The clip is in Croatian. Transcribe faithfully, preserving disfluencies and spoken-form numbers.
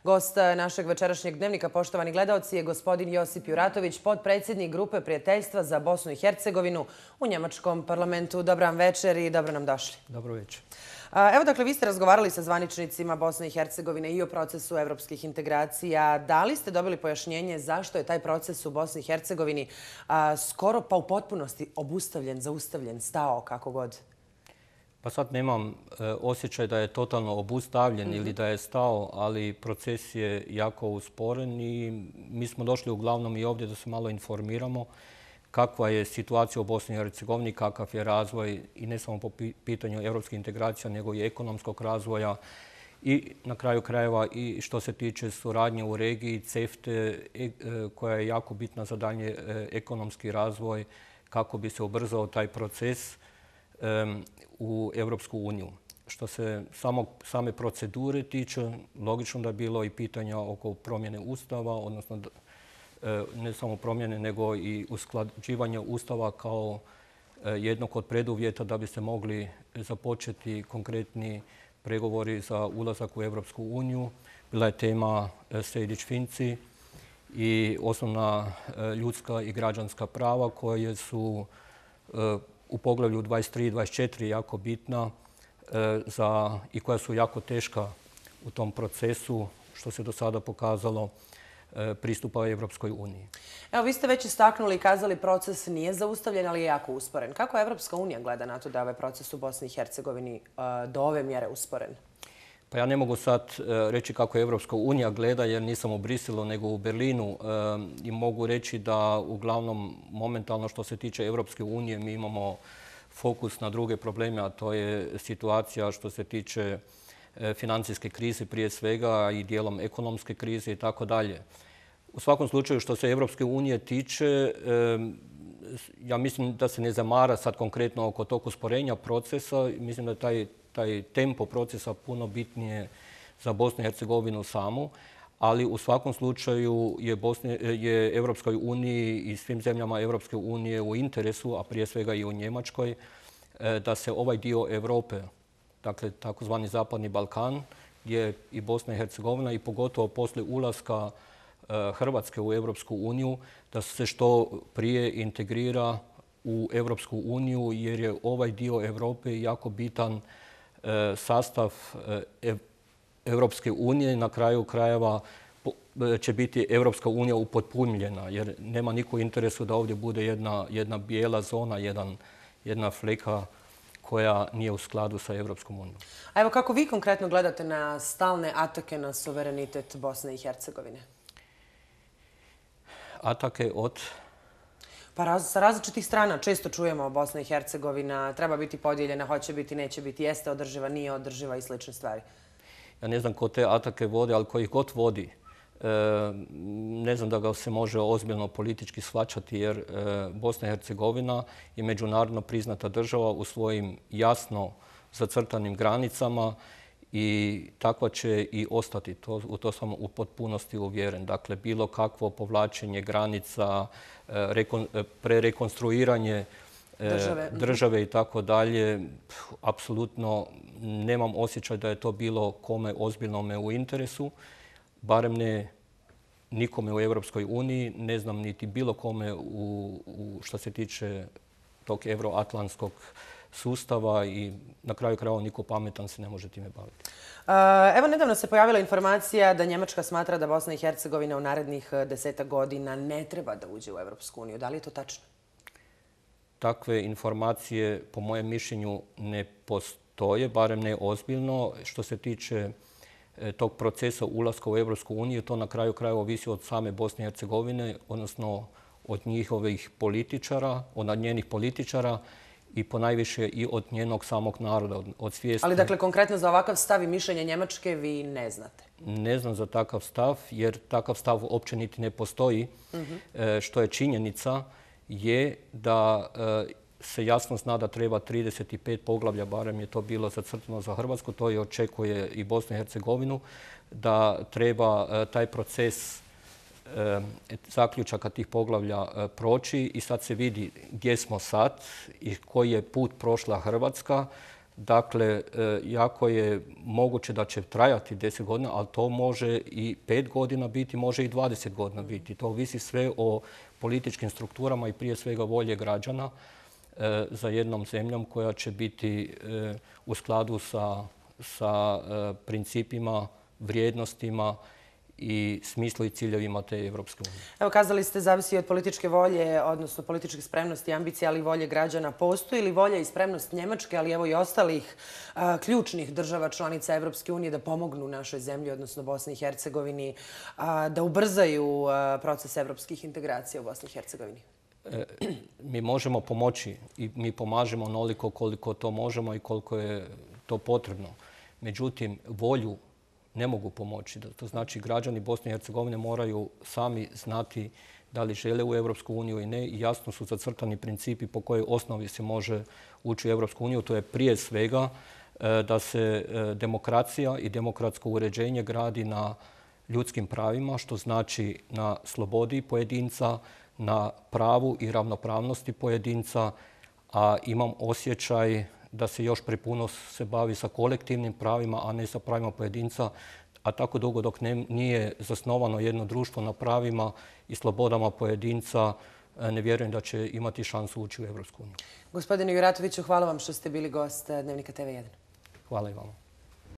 Gost našeg večerašnjeg dnevnika, poštovani gledaoci, je gospodin Josip Juratović, potpredsjednik Grupe prijateljstva za Bosnu i Hercegovinu u Njemačkom parlamentu. Dobar vam večer i dobro nam došli. Dobro večer. Evo, dakle, vi ste razgovarali sa zvaničnicima Bosne i Hercegovine i o procesu evropskih integracija. Da li ste dobili pojašnjenje zašto je taj proces u Bosni i Hercegovini skoro pa u potpunosti obustavljen, zaustavljen, stao, kako god? Pa sad nemam osjećaj da je totalno obustavljen ili da je stao, ali proces je jako usporen i mi smo došli uglavnom i ovdje da se malo informiramo kakva je situacija u Bosni i Hercegovini, kakav je razvoj i ne samo po pitanju europskih integracija, nego i ekonomskog razvoja i na kraju krajeva i što se tiče suradnje u regiji CEFTA-e koja je jako bitna za dalje ekonomski razvoj kako bi se ubrzao taj proces u Europsku uniju. Što se same procedure tiče, logično da je bilo i pitanja oko promjene Ustava, odnosno ne samo promjene, nego i usklađivanja Ustava kao jednog od preduvjeta da bi se mogli započeti konkretni pregovori za ulazak u Europsku uniju. Bila je tema Sejdić-Finci i osnovna ljudska i građanska prava koje su u poglavlju dvadeset tri i dvadeset četiri jako bitna i koja su jako teška u tom procesu, što se do sada pokazalo pristupa Evropskoj uniji. Evo, vi ste već istaknuli i kazali proces nije zaustavljen, ali je jako usporen. Kako Evropska unija gleda na to da je ovaj proces u Bosni i Hercegovini do ove mjere usporen? Pa ja ne mogu sad reći kako Evropska unija gleda jer nisam u Briselu nego u Berlinu i mogu reći da uglavnom momentalno što se tiče Evropske unije mi imamo fokus na druge probleme, a to je situacija što se tiče financijske krize prije svega i dijelom ekonomske krize i tako dalje. U svakom slučaju što se Evropske unije tiče, ja mislim da se ne zamara sad konkretno oko tog usporenja procesa. Mislim da je taj, taj tempo procesa puno bitnije za Bosnu i Hercegovinu samu, ali u svakom slučaju je, Bosne, je Evropskoj uniji i svim zemljama Evropske unije u interesu, a prije svega i u Njemačkoj, da se ovaj dio Europe, dakle takozvani Zapadni Balkan, gdje i Bosna i Hercegovina i pogotovo poslije ulaska Hrvatske u Europsku uniju, da se što prije integrira u Europsku uniju jer je ovaj dio Europe jako bitan sastav Europske unije. Na kraju krajeva će biti Europska unija upotpunjena jer nema niko interesu da ovdje bude jedna, jedna bijela zona, jedan, jedna fleka koja nije u skladu sa Europskom unijom. A evo kako vi konkretno gledate na stalne atake na suverenitet Bosne i Hercegovine? Atake od? Pa sa različitih strana. Često čujemo Bosna i Hercegovina treba biti podijeljena, hoće biti, neće biti, jeste održiva, nije održiva i slične stvari. Ja ne znam ko te atake vodi, ali ko ih god vodi. Ne znam da ga se može ozbiljno politički shvaćati jer Bosna i Hercegovina je međunarodno priznata država u svojim jasno zacrtanim granicama i takva će i ostati. To, u to sam u potpunosti uvjeren. Dakle, bilo kakvo povlačenje granica, rekon, prerekonstruiranje države, države i tako dalje, apsolutno nemam osjećaj da je to bilo kome ozbiljnome u interesu. Barem ne nikome u Europskoj uniji, ne znam niti bilo kome u, u što se tiče tog euroatlantskog sustava i na kraju krajeva niko pametan se ne može time baviti. Evo, nedavno se pojavila informacija da Njemačka smatra da Bosna i Hercegovina u narednih desetak godina ne treba da uđe u Europsku uniju. Da li je to tačno? Takve informacije, po mojem mišljenju, ne postoje, barem ne ozbiljno. Što se tiče tog procesa ulaska u Europsku uniju, to na kraju krajeva ovisi od same Bosne i Hercegovine, odnosno od njihovih političara, od njenih političara i ponajviše i od njenog samog naroda, od svijesti. Ali dakle, konkretno za ovakav stav i mišljenje Njemačke vi ne znate? Ne znam za takav stav, jer takav stav uopće niti ne postoji. Uh-huh. Što je činjenica je da se jasno zna da treba trideset pet poglavlja, barem je to bilo zacrtano za Hrvatsku, to i očekuje i Bosnu i Hercegovinu, da treba taj proces zaključaka tih poglavlja proći i sad se vidi gdje smo sad i koji je put prošla Hrvatska. Dakle, jako je moguće da će trajati deset godina, ali to može i pet godina biti, može i dvadeset godina biti. To ovisi sve o političkim strukturama i prije svega volje građana za jednom zemljom koja će biti u skladu sa, sa principima, vrijednostima i smislu i ciljevima te Evropske unije. Evo, kazali ste, zavisi od političke volje, odnosno političke spremnosti i ambicije, ali i volje građana. Postoji li volja i spremnost Njemačke, ali evo i ostalih a, ključnih država članica Evropske unije da pomognu našoj zemlji, odnosno Bosni i Hercegovini, a, da ubrzaju a, proces evropskih integracija u Bosni i Hercegovini? E, mi možemo pomoći i mi pomažemo onoliko koliko to možemo i koliko je to potrebno. Međutim, volju ne mogu pomoći. To znači građani Bosne i Hercegovine moraju sami znati da li žele u Evropsku uniju i ne. I jasno su zacrtani principi po kojoj osnovi se može ući u Evropsku uniju. To je prije svega da se demokracija i demokratsko uređenje gradi na ljudskim pravima, što znači na slobodi pojedinca, na pravu i ravnopravnosti pojedinca, a imam osjećaj da se još prepuno se bavi sa kolektivnim pravima, a ne sa pravima pojedinca, a tako dugo dok ne, nije zasnovano jedno društvo na pravima i slobodama pojedinca, ne vjerujem da će imati šansu ući u Evropsku uniju. Gospodine Juratoviću, hvala vam što ste bili gost Dnevnika te ve jedan. Hvala i vama.